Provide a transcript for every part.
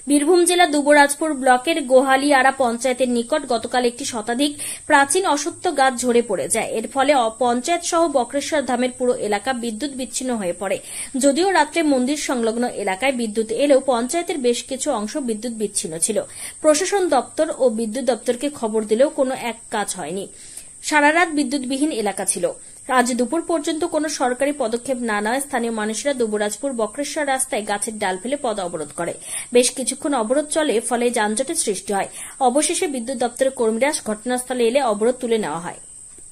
বীরভূম জেলা দুবরাজপুর ব্লকের গোহালিয়ারা পঞ্চায়েতের নিকট গতকাল একটি শতাধিক প্রাচীন অশ্বত্থ গাছ ঝরে পড়ে যায়। এর ফলে পঞ্চায়েত সহ বক্রেশ্বর ধামের পুরো এলাকা বিদ্যুৎ বিচ্ছিন্ন হয়ে পড়ে। যদিও রাত্রে মন্দির সংলগ্ন এলাকায় বিদ্যুৎ এলেও পঞ্চায়েতের বেশ কিছু অংশ বিদ্যুৎ বিচ্ছিন্ন ছিল। প্রশাসন দপ্তর ও বিদ্যুৎ দপ্তরকে খবর দিলেও কোনো এক কাজ হয়নি। সারা রাত বিদ্যুৎবিহীন এলাকা ছিল। আজ দুপুর পর্যন্ত কোনো সরকারি পদক্ষেপ না নেওয়ায় স্থানীয় মানুষেরা দুবরাজপুর বক্রেশ্বর রাস্তায় গাছের ডাল ফেলে পথ অবরোধ করে। বেশ কিছুক্ষণ অবরোধ চলে, ফলে যানজটের সৃষ্টি হয়। অবশেষে বিদ্যুৎ দপ্তরের কর্মীরা ঘটনাস্থলে এলে অবরোধ তুলে নেওয়া হয়।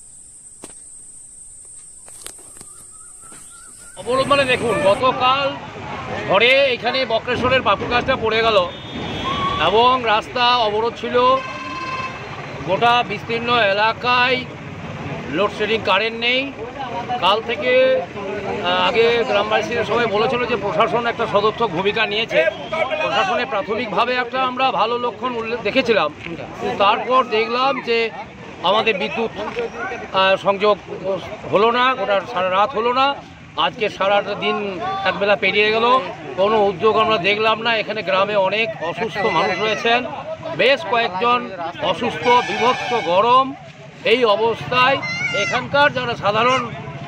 অবরোধ মানে দেখুন, গতকাল ঘরে এখানে বক্রেশ্বরের বাপু গাছটা পড়ে গেল এবং রাস্তা অবরোধ ছিল। গোটা বিস্তীর্ণ এলাকায় লোডশেডিং, কারেন্ট নেই। কাল থেকে আগে গ্রামবাসীরা সবাই বলেছিল যে প্রশাসন একটা সদর্থক ভূমিকা নিয়েছে। প্রশাসনে প্রাথমিকভাবে একটা আমরা ভালো লক্ষণ দেখেছিলাম, তারপর দেখলাম যে আমাদের বিদ্যুৎ সংযোগ হলো না, গোটা সারা রাত হলো না। আজকে সারাটা দিন একবেলা পেরিয়ে গেল, কোনো উদ্যোগ আমরা দেখলাম না। এখানে গ্রামে অনেক অসুস্থ মানুষ রয়েছেন, বেশ কয়েকজন অসুস্থ, বিভৎস গরম। এই অবস্থায় এখানকার যারা সাধারণ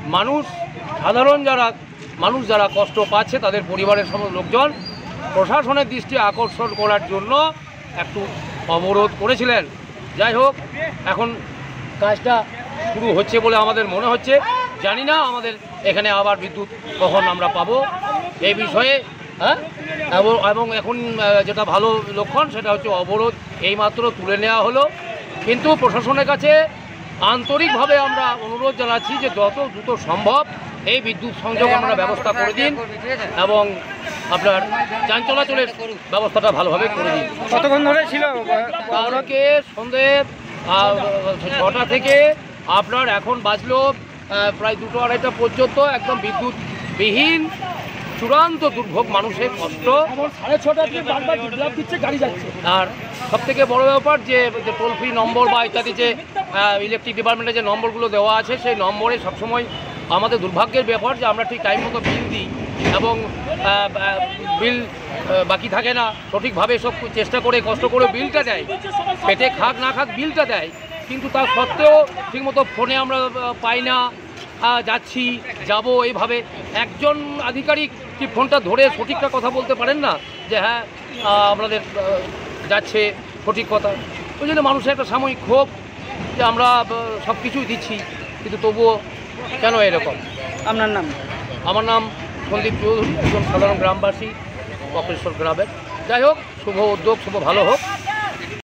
মানুষ যারা কষ্ট পাচ্ছে, তাদের পরিবারের সমস্ত লোকজন প্রশাসনের দৃষ্টি আকর্ষণ করার জন্য একটু অবরোধ করেছিলেন। যাই হোক, এখন কাজটা শুরু হচ্ছে বলে আমাদের মনে হচ্ছে। জানি না আমাদের এখানে আবার বিদ্যুৎ কখন আমরা পাবো এই বিষয়ে। এবং এখন যেটা ভালো লক্ষণ সেটা হচ্ছে অবরোধ এইমাত্র তুলে নেওয়া হলো। কিন্তু প্রশাসনের কাছে আন্তরিকভাবে আমরা অনুরোধ জানাচ্ছি যে যত দ্রুত সম্ভব এই বিদ্যুৎ সংযোগ আমরা ব্যবস্থা করে দিন এবং আপনার যান চলাচলের ব্যবস্থাটা ভালোভাবে করে দিন। কতক্ষণ ধরে ছিল? কালকে সন্ধ্যে 6টা থেকে আপনার এখন বাজলো প্রায় 2-2:30 পর্যন্ত একদম বিদ্যুৎবিহীন চূড়ান্ত দুর্ভোগ, মানুষের কষ্ট। 6:30 দিচ্ছে, গাড়ি যাচ্ছে। আর সব থেকে বড় ব্যাপার যে টোল ফ্রি নম্বর বা ইত্যাদি যে ইলেকট্রিক ডিপার্টমেন্টের যে নম্বরগুলো দেওয়া আছে, সেই নম্বরে সবসময় আমাদের দুর্ভাগ্যের ব্যাপার যে আমরা ঠিক টাইম মতো বিল দিই এবং বিল বাকি থাকে না। সঠিকভাবে সব চেষ্টা করে কষ্ট করে বিলটা দেয়, পেটে খাক না খাক বিলটা দেয়, কিন্তু তা সত্ত্বেও ঠিকমতো ফোনে আমরা পাই না। যাচ্ছি যাব এইভাবে একজন আধিকারিক কি ফোনটা ধরে সঠিকটা কথা বলতে পারেন না যে হ্যাঁ আপনাদের যাচ্ছে সঠিক কথা। ওই জন্য মানুষের একটা সাময়িক ক্ষোভ যে আমরা সব কিছুই দিচ্ছি, কিন্তু তবুও কেন এরকম। আপনার নাম? আমার নাম সন্দীপ চৌধুরী, একজন সাধারণ গ্রামবাসী বক্রেশ্বর গ্রামের। যাই হোক, শুভ উদ্যোগ, শুভ ভালো হোক।